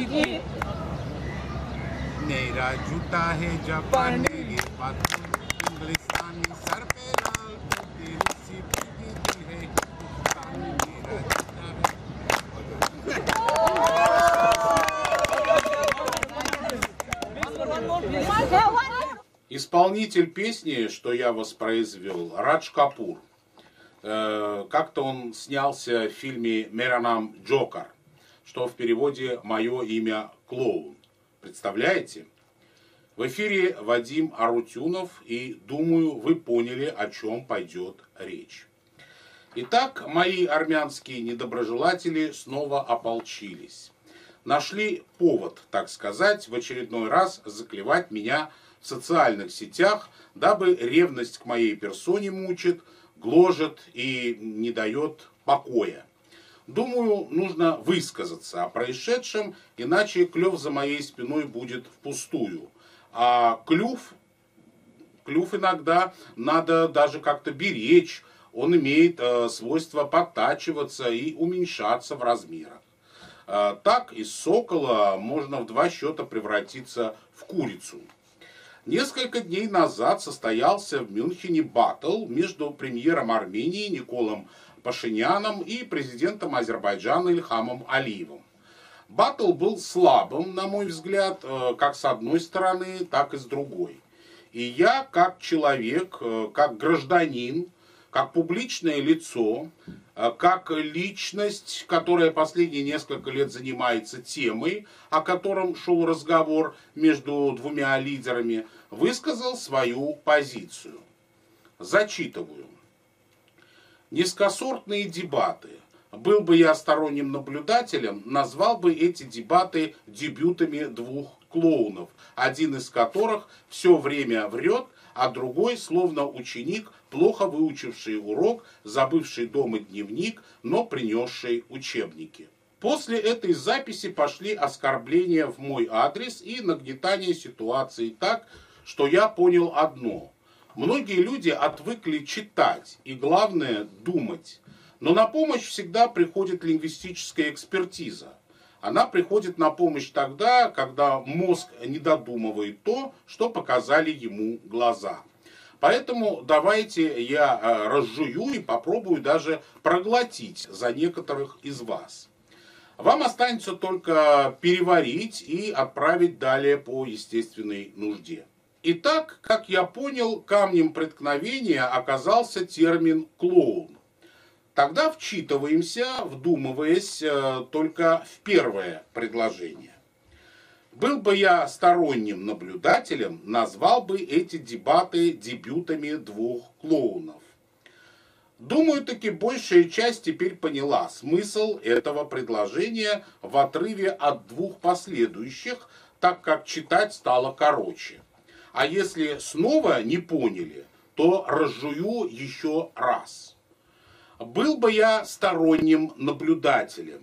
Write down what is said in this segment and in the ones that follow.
मेरा जूता है जापानी ये बात इंग्लिस्तानी सर पे लाल तेरी सी भीगी दिल है हिंदुस्तानी मेरा जूता है. Исполнитель песни, что я воспроизвел, Радж Капур. Как-то он снялся в фильме «Меранам Джокер», что в переводе «Мое имя Клоун». Представляете? В эфире Вадим Арутюнов, и думаю, вы поняли, о чем пойдет речь. Итак, мои армянские недоброжелатели снова ополчились. Нашли повод, так сказать, в очередной раз заклевать меня в социальных сетях, дабы ревность к моей персоне мучит, гложет и не дает покоя. Думаю, нужно высказаться о происшедшем, иначе клев за моей спиной будет впустую. А клюв иногда надо даже как-то беречь, он имеет свойство подтачиваться и уменьшаться в размерах. Так из сокола можно в 2 счета превратиться в курицу. Несколько дней назад состоялся в Мюнхене баттл между премьером Армении Николом Пашиняном и президентом Азербайджана Ильхамом Алиевым. Баттл был слабым, на мой взгляд, как с одной стороны, так и с другой. И я, как человек, как гражданин, как публичное лицо, как личность, которая последние несколько лет занимается темой, о котором шел разговор между 2 лидерами, высказал свою позицию. Зачитываю. Низкосортные дебаты. Был бы я сторонним наблюдателем, назвал бы эти дебаты дебютами 2 клоунов, один из которых все время врет, а другой, словно ученик, плохо выучивший урок, забывший дома дневник, но принесший учебники. После этой записи пошли оскорбления в мой адрес и нагнетание ситуации так, что я понял одно. Многие люди отвыкли читать и, главное, думать. Но на помощь всегда приходит лингвистическая экспертиза. Она приходит на помощь тогда, когда мозг не додумывает то, что показали ему глаза. Поэтому давайте я разжую и попробую даже проглотить за некоторых из вас. Вам останется только переварить и отправить далее по естественной нужде. Итак, как я понял, камнем преткновения оказался термин «клоун». Тогда вчитываемся, вдумываясь только в первое предложение. Был бы я сторонним наблюдателем, назвал бы эти дебаты дебютами 2 клоунов. Думаю, таки большая часть теперь поняла смысл этого предложения в отрыве от 2 последующих, так как читать стало короче. А если снова не поняли, то разжую еще раз. Был бы я сторонним наблюдателем.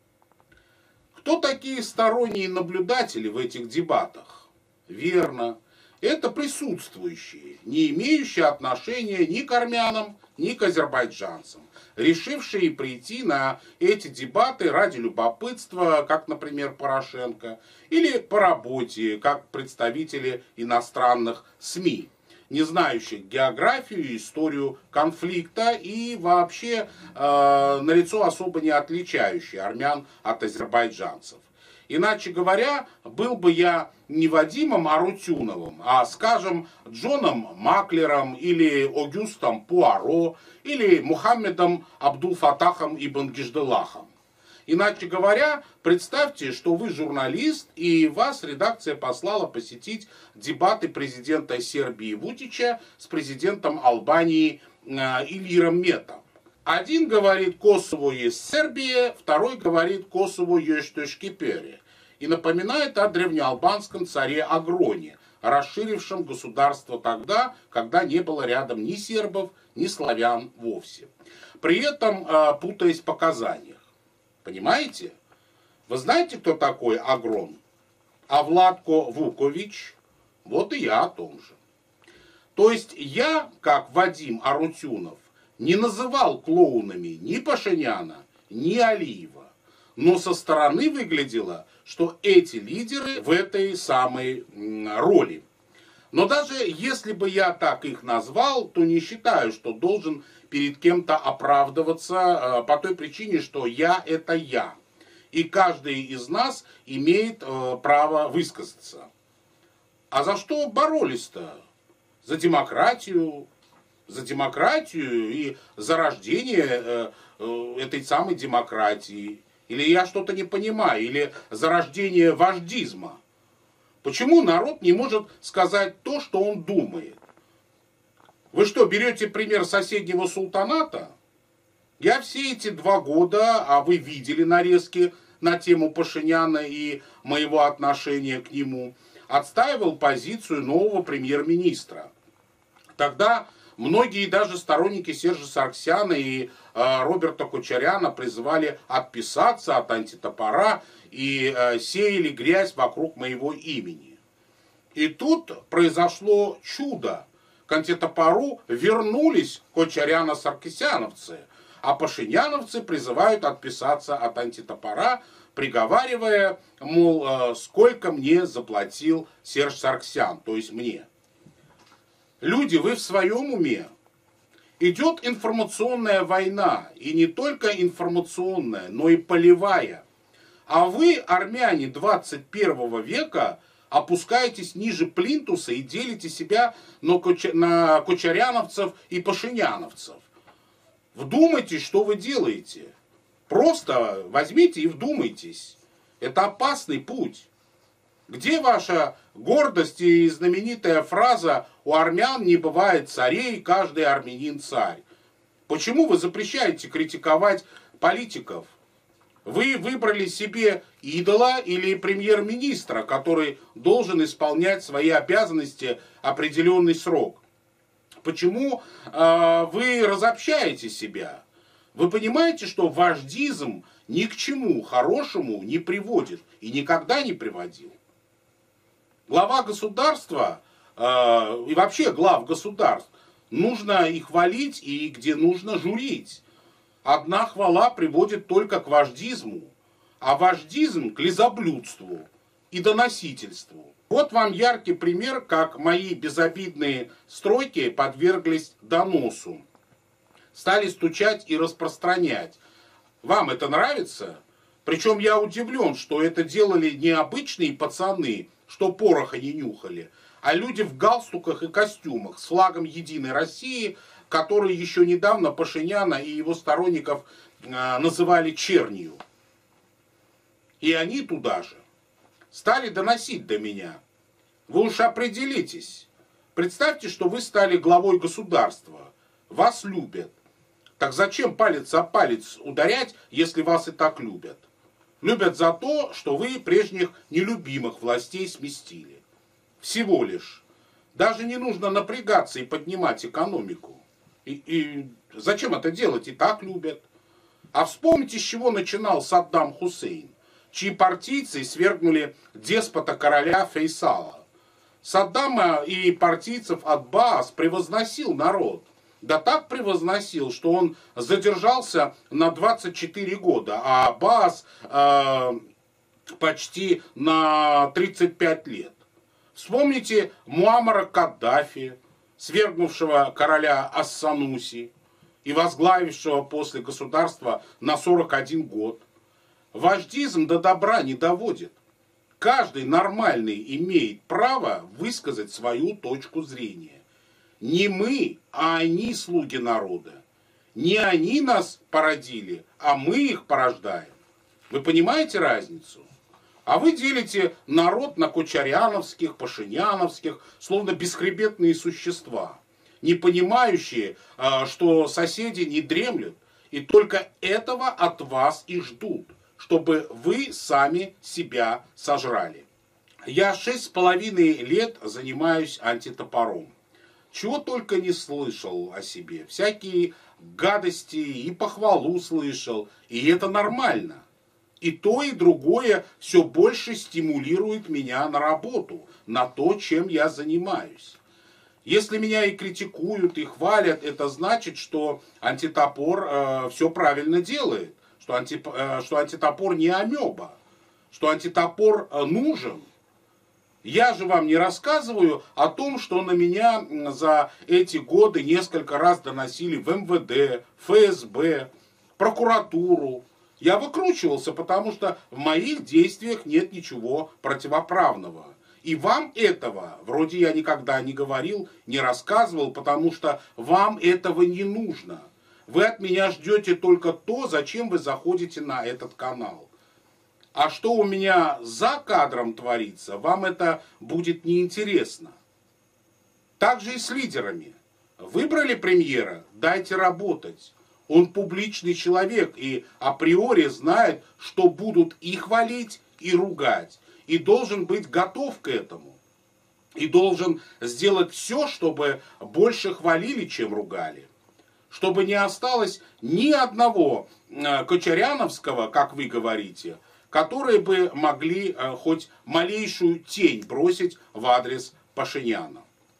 Кто такие сторонние наблюдатели в этих дебатах? Верно, это присутствующие, не имеющие отношения ни к армянам, ни к азербайджанцам, решившие прийти на эти дебаты ради любопытства, как, например, Порошенко, или по работе, как представители иностранных СМИ, не знающих географию и историю конфликта и вообще налицо особо не отличающие армян от азербайджанцев. Иначе говоря, был бы я не Вадимом Арутюновым, а, скажем, Джоном Маклером или Огюстом Пуаро или Мухаммедом Абдул-Фатахом ибн Гижделахом. Иначе говоря, представьте, что вы журналист, и вас редакция послала посетить дебаты президента Сербии Вучича с президентом Албании Ильиром Метом. Один говорит «Косово есть Сербия», второй говорит «Косово есть Тошкипери». И напоминает о древнеалбанском царе Агроне, расширившем государство тогда, когда не было рядом ни сербов, ни славян вовсе. При этом путаясь в показаниях. Понимаете? Вы знаете, кто такой Агрон? А Владко Вукович? Вот и я о том же. То есть я, как Вадим Арутюнов, не называл клоунами ни Пашиняна, ни Алиева. Но со стороны выглядело, что эти лидеры в этой самой роли. Но даже если бы я так их назвал, то не считаю, что должен перед кем-то оправдываться по той причине, что я – это я. И каждый из нас имеет право высказаться. А за что боролись-то? За демократию и за рождение этой самой демократии. Или я что-то не понимаю, или за рождение вождизма. Почему народ не может сказать то, что он думает? Вы что, берете пример соседнего султаната? Я все эти 2 года, а вы видели нарезки на тему Пашиняна и моего отношения к нему, отстаивал позицию нового премьер-министра. Тогда многие даже сторонники Сержа Саргсяна и Роберта Кочаряна призывали отписаться от антитопора и сеяли грязь вокруг моего имени. И тут произошло чудо. К антитопору вернулись кочаряно-саркисяновцы, а пашиняновцы призывают отписаться от антитопора, приговаривая, мол, сколько мне заплатил Серж Саргсян, то есть мне. Люди, вы в своем уме? Идет информационная война, и не только информационная, но и полевая. А вы, армяне 21 века, опускаетесь ниже плинтуса и делите себя на кочаряновцев и пашиняновцев. Вдумайтесь, что вы делаете. Просто возьмите и вдумайтесь. Это опасный путь. Где ваша гордость и знаменитая фраза «У армян не бывает царей, каждый армянин царь»? Почему вы запрещаете критиковать политиков? Вы выбрали себе идола или премьер-министра, который должен исполнять свои обязанности определенный срок. Почему вы разобщаете себя? Вы понимаете, что вождизм ни к чему хорошему не приводит и никогда не приводил? Глава государства и вообще глав государств нужно и хвалить, и где нужно журить. Одна хвала приводит только к вождизму, а вождизм к лизоблюдству и доносительству. Вот вам яркий пример, как мои безобидные стройки подверглись доносу. Стали стучать и распространять. Вам это нравится? Причем я удивлен, что это делали не обычные пацаны, что пороха не нюхали, а люди в галстуках и костюмах с флагом Единой России, которые еще недавно Пашиняна и его сторонников называли чернью. И они туда же стали доносить до меня. Вы уж определитесь. Представьте, что вы стали главой государства. Вас любят. Так зачем палец о палец ударять, если вас и так любят? Любят за то, что вы прежних нелюбимых властей сместили. Всего лишь. Даже не нужно напрягаться и поднимать экономику. И зачем это делать? И так любят. А вспомните, с чего начинал Саддам Хусейн, чьи партийцы свергнули деспота короля Фейсала. Саддама и партийцев Аббас превозносил народ. Да так превозносил, что он задержался на 24 года, а Аббас почти на 35 лет. Вспомните Муаммара Каддафи, свергнувшего короля Ас-Сануси и возглавившего после государства на 41 год. Вождизм до добра не доводит. Каждый нормальный имеет право высказать свою точку зрения. Не мы, а они слуги народа. Не они нас породили, а мы их порождаем. Вы понимаете разницу? А вы делите народ на кочаряновских, пашиняновских, словно бесхребетные существа, не понимающие, что соседи не дремлют, и только этого от вас и ждут, чтобы вы сами себя сожрали. Я 6,5 лет занимаюсь антитопором. Чего только не слышал о себе. Всякие гадости и похвалу слышал. И это нормально. И то, и другое все больше стимулирует меня на работу, на то, чем я занимаюсь. Если меня и критикуют, и хвалят, это значит, что антитопор все правильно делает, что антитопор не амеба. что антитопор нужен. Я же вам не рассказываю о том, что на меня за эти годы несколько раз доносили в МВД, ФСБ, прокуратуру. Я выкручивался, потому что в моих действиях нет ничего противоправного. И вам этого, вроде я никогда не говорил, не рассказывал, потому что вам этого не нужно. Вы от меня ждете только то, зачем вы заходите на этот канал. А что у меня за кадром творится, вам это будет неинтересно. Так же и с лидерами. Выбрали премьера, дайте работать. Он публичный человек и априори знает, что будут и хвалить, и ругать. И должен быть готов к этому. И должен сделать все, чтобы больше хвалили, чем ругали. Чтобы не осталось ни одного кочаряновского, как вы говорите, которые бы могли хоть малейшую тень бросить в адрес Пашиняна.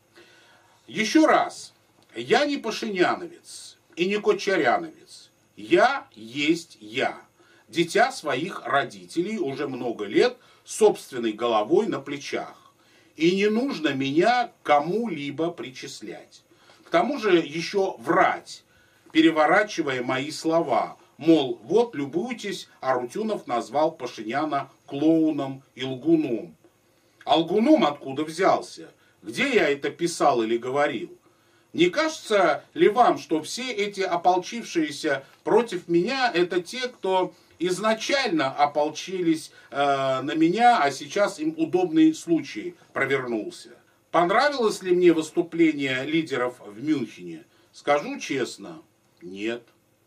Еще раз, я не пашиняновец и не кочаряновец. Я есть я, дитя своих родителей уже много лет, собственной головой на плечах. И не нужно меня кому-либо причислять. К тому же еще врать, переворачивая мои слова. Мол, вот, любуйтесь, Арутюнов назвал Пашиняна клоуном и лгуном. А лгуном откуда взялся? Где я это писал или говорил? Не кажется ли вам, что все эти ополчившиеся против меня, это те, кто изначально ополчились на меня, а сейчас им удобный случай провернулся? Понравилось ли мне выступление лидеров в Мюнхене? Скажу честно, нет.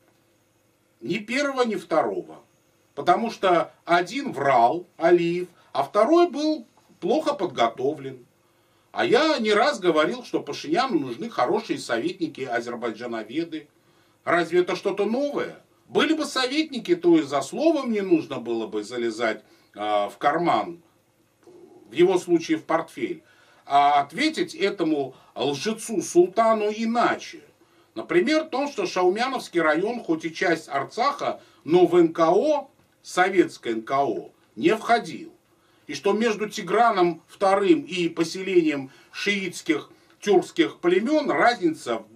Ни первого, ни второго. Потому что один врал, Алиев, а второй был плохо подготовлен. А я не раз говорил, что Пашиняну нужны хорошие советники, азербайджановеды. Разве это что-то новое? Были бы советники, то и за словом не нужно было бы залезать в карман, в его случае в портфель. А ответить этому лжецу султану иначе. Например, в том, что Шаумяновский район, хоть и часть Арцаха, но в НКО, советское НКО, не входил. И что между Тиграном II и поселением шиитских тюркских племен разница в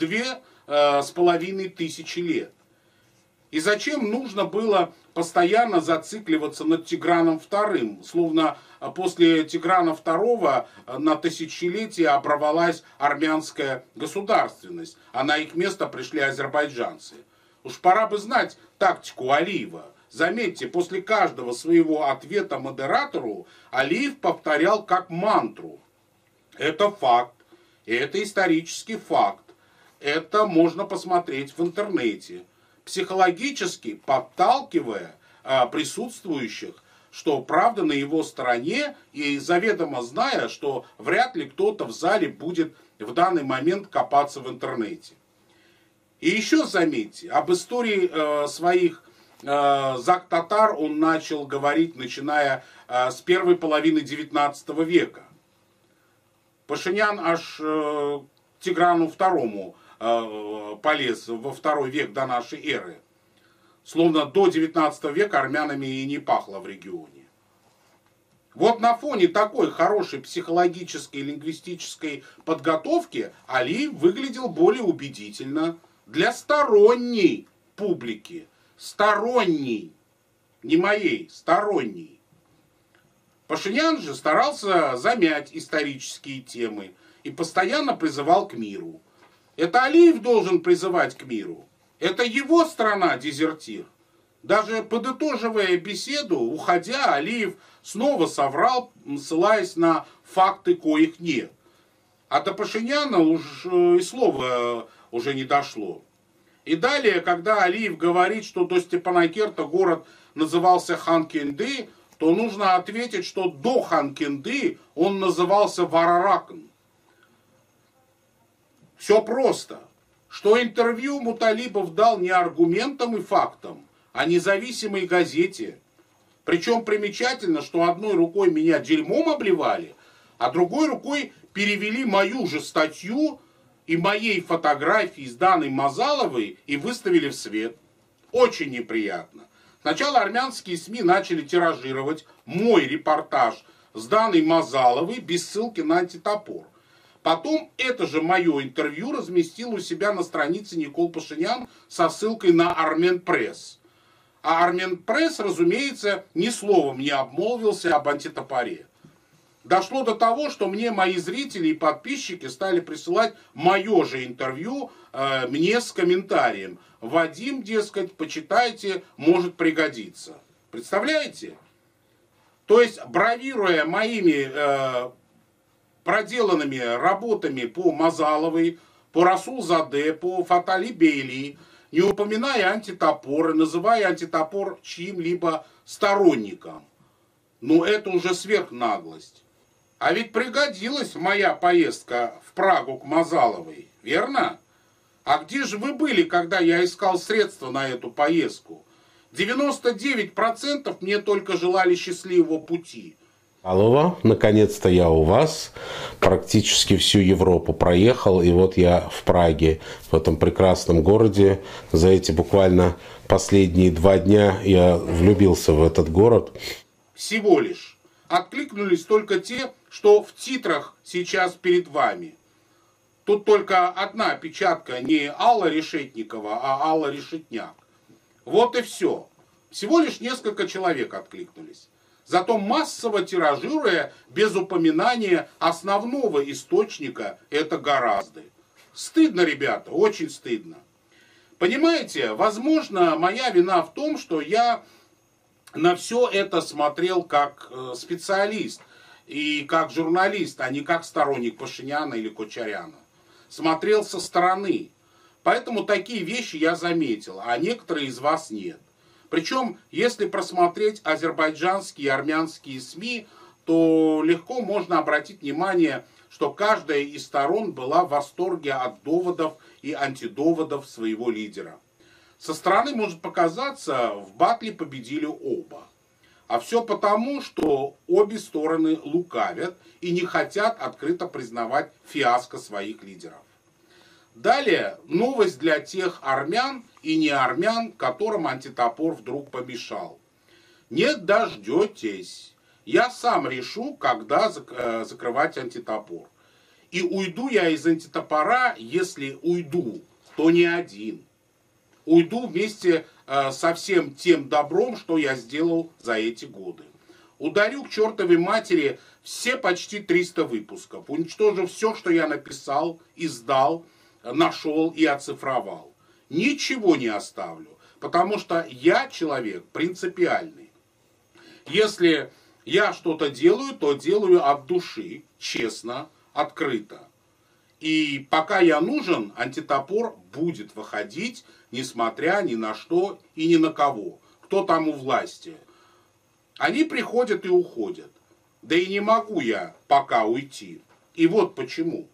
2500 лет. И зачем нужно было постоянно зацикливаться над Тиграном II, словно после Тиграна II на тысячелетие оборвалась армянская государственность, а на их место пришли азербайджанцы. Уж пора бы знать тактику Алиева. Заметьте, после каждого своего ответа модератору Алиев повторял как мантру. Это факт, это исторический факт, это можно посмотреть в интернете. Психологически подталкивая присутствующих, что правда на его стороне, и заведомо зная, что вряд ли кто-то в зале будет в данный момент копаться в интернете. И еще заметьте, об истории своих зак-татар он начал говорить, начиная с первой половины XIX века. Пашинян аж к Тиграну II полез во II век до нашей эры. Словно до XIX века армянами и не пахло в регионе. Вот на фоне такой хорошей психологической и лингвистической подготовки Алиев выглядел более убедительно для сторонней публики. Сторонней. Не моей, сторонней. Пашинян же старался замять исторические темы и постоянно призывал к миру. Это Алиев должен призывать к миру. Это его страна дезертир. Даже подытоживая беседу, уходя, Алиев снова соврал, ссылаясь на факты, коих нет. А до Пашиняна уж и слова уже не дошло. И далее, когда Алиев говорит, что до Степанакерта город назывался Ханкенды, то нужно ответить, что до Ханкенды он назывался Вараракн. Все просто. Что интервью Муталибов дал не аргументам и фактам, а независимой газете. Причем примечательно, что одной рукой меня дерьмом обливали, а другой рукой перевели мою же статью и моей фотографии с Даной Мазаловой и выставили в свет. Очень неприятно. Сначала армянские СМИ начали тиражировать мой репортаж, сданный Мазаловой, без ссылки на антитопор. Потом это же мое интервью разместил у себя на странице Никол Пашинян со ссылкой на Арменпресс. А Арменпресс, разумеется, ни словом не обмолвился об антитопоре. Дошло до того, что мне мои зрители и подписчики стали присылать мое же интервью мне с комментарием. Вадим, дескать, почитайте, может пригодиться. Представляете? То есть, бравируя моими проделанными работами по Мазаловой, по Расулзаде, по Фатали Бейли, не упоминая антитопор, называя антитопор чьим-либо сторонником. Ну, это уже сверхнаглость. А ведь пригодилась моя поездка в Прагу к Мазаловой, верно? А где же вы были, когда я искал средства на эту поездку? 99% мне только желали счастливого пути. Алло, наконец-то я у вас. Практически всю Европу проехал, и вот я в Праге, в этом прекрасном городе. За эти буквально последние 2 дня я влюбился в этот город. Всего лишь. Откликнулись только те, что в титрах сейчас перед вами. Тут только одна опечатка, не Алла Решетникова, а Алла Решетняк. Вот и все. Всего лишь несколько человек откликнулись. Зато массово тиражируя, без упоминания основного источника, это гораздо. Стыдно, ребята, очень стыдно. Понимаете, возможно, моя вина в том, что я на все это смотрел как специалист и как журналист, а не как сторонник Пашиняна или Кочаряна. Смотрел со стороны. Поэтому такие вещи я заметил, а некоторые из вас нет. Причем, если просмотреть азербайджанские и армянские СМИ, то легко можно обратить внимание, что каждая из сторон была в восторге от доводов и антидоводов своего лидера. Со стороны может показаться, в батле победили оба. А все потому, что обе стороны лукавят и не хотят открыто признавать фиаско своих лидеров. Далее новость для тех армян и не армян, которым антитопор вдруг помешал. Не дождетесь. Я сам решу, когда закрывать антитопор. И уйду я из антитопора, если уйду, то не один. Уйду вместе со всем тем добром, что я сделал за эти годы. Ударю к чертовой матери все почти 300 выпусков, уничтожу все, что я написал, издал, нашел и оцифровал. Ничего не оставлю, потому что я человек принципиальный. Если я что-то делаю, то делаю от души, честно, открыто. И пока я нужен, антитопор будет выходить, несмотря ни на что и ни на кого. Кто там у власти. Они приходят и уходят. Да и не могу я пока уйти. И вот почему.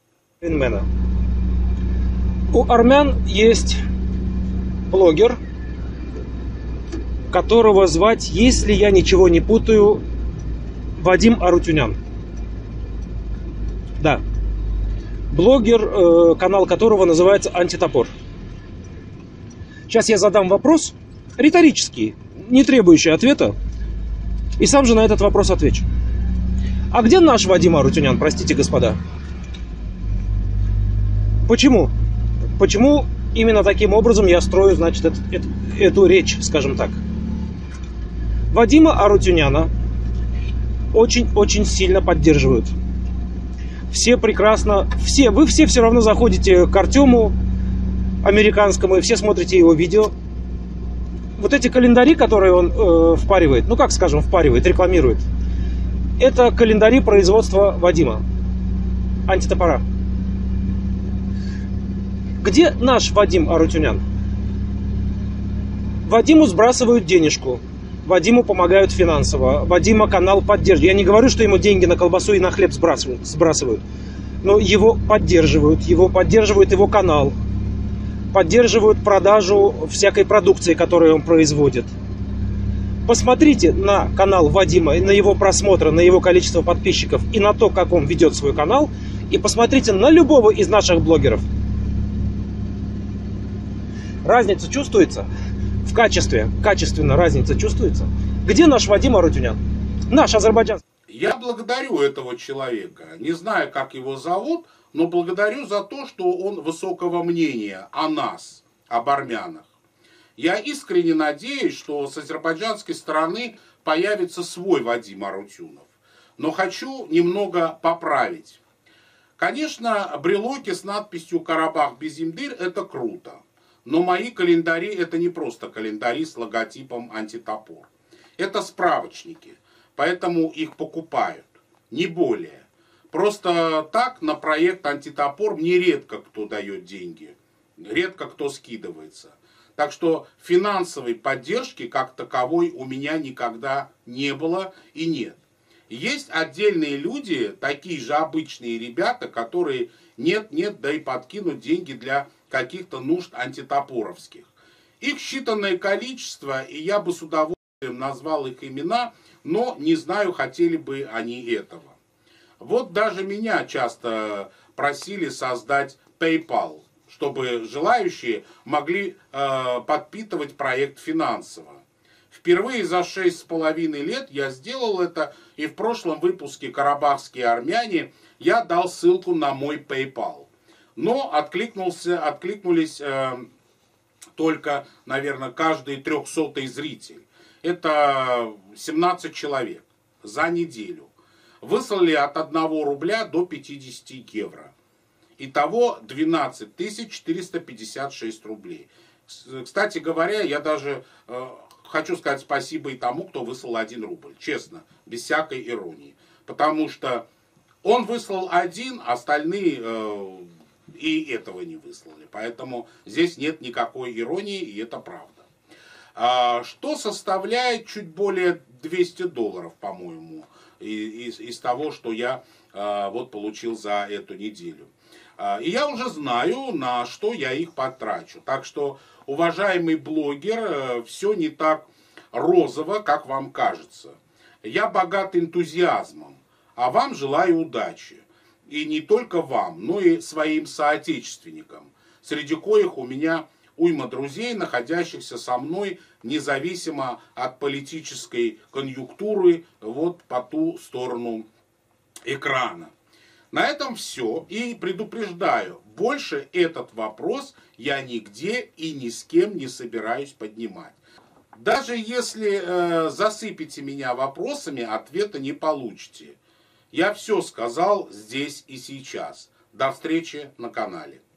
У армян есть блогер, которого звать, если я ничего не путаю, Вадим Арутюнян. Да. Блогер, канал которого называется «Антитопор». Сейчас я задам вопрос, риторический, не требующий ответа, и сам же на этот вопрос отвечу. А где наш Вадим Арутюнян, простите, господа? Почему? Почему именно таким образом я строю, значит, эту речь, скажем так? Вадима Арутюняна очень-очень сильно поддерживают. Все прекрасно, вы все равно заходите к Артему американскому и все смотрите его видео. Вот эти календари, которые он впаривает, ну как скажем, впаривает, рекламирует, это календари производства Вадима, антитопора. Где наш Вадим Арутюнян? Вадиму сбрасывают денежку, Вадиму помогают финансово, Вадима канал поддерживает. Я не говорю, что ему деньги на колбасу и на хлеб сбрасывают, но его поддерживают его канал, поддерживают продажу всякой продукции, которую он производит. Посмотрите на канал Вадима, на его просмотры, на его количество подписчиков и на то, как он ведет свой канал, и посмотрите на любого из наших блогеров. Разница чувствуется? в качестве, качественно разница чувствуется? Где наш Вадим Арутюнян? Наш азербайджанский. Я благодарю этого человека. Не знаю, как его зовут, но благодарю за то, что он высокого мнения о нас, об армянах. Я искренне надеюсь, что с азербайджанской стороны появится свой Вадим Арутюнов. Но хочу немного поправить. Конечно, брелоки с надписью «Карабах Безимдыр» – это круто. Но мои календари – это не просто календари с логотипом «Антитопор». Это справочники, поэтому их покупают, не более. Просто так на проект «Антитопор» мне редко кто дает деньги, редко кто скидывается. Так что финансовой поддержки как таковой у меня никогда не было и нет. Есть отдельные люди, такие же обычные ребята, которые нет-нет, да и подкинут деньги для каких-то нужд антитопоровских. Их считанное количество, и я бы с удовольствием назвал их имена, но не знаю, хотели бы они этого. Вот даже меня часто просили создать PayPal, чтобы желающие могли подпитывать проект финансово. Впервые за 6,5 лет я сделал это, и в прошлом выпуске «Карабахские армяне» я дал ссылку на мой PayPal. Но откликнулись только, наверное, каждый 300-й зритель. Это 17 человек за неделю. Выслали от 1 рубля до 50 евро. Итого 12 456 рублей. Кстати говоря, я даже хочу сказать спасибо и тому, кто выслал 1 рубль. Честно, без всякой иронии. Потому что он выслал 1, остальные и этого не выслали. Поэтому здесь нет никакой иронии, и это правда. Что составляет чуть более $200, по-моему, из того, что я вот получил за эту неделю. И я уже знаю, на что я их потрачу. Так что, уважаемый блогер, все не так розово, как вам кажется. Я богат энтузиазмом, а вам желаю удачи. И не только вам, но и своим соотечественникам, среди коих у меня уйма друзей, находящихся со мной независимо от политической конъюнктуры вот по ту сторону экрана. На этом все. И предупреждаю, больше этот вопрос я нигде и ни с кем не собираюсь поднимать. Даже если засыпете меня вопросами, ответа не получите. Я все сказал здесь и сейчас. До встречи на канале.